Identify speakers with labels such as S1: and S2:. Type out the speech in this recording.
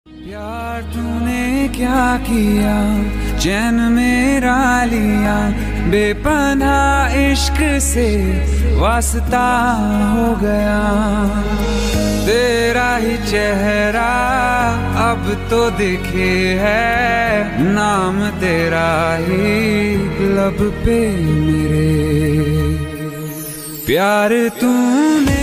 S1: प्यार तूने क्या किया, चैन मेरा लिया, बेपनाह इश्क से वास्ता हो गया। तेरा ही चेहरा अब तो दिखे है, नाम तेरा ही लब पे मेरे। प्यार तूने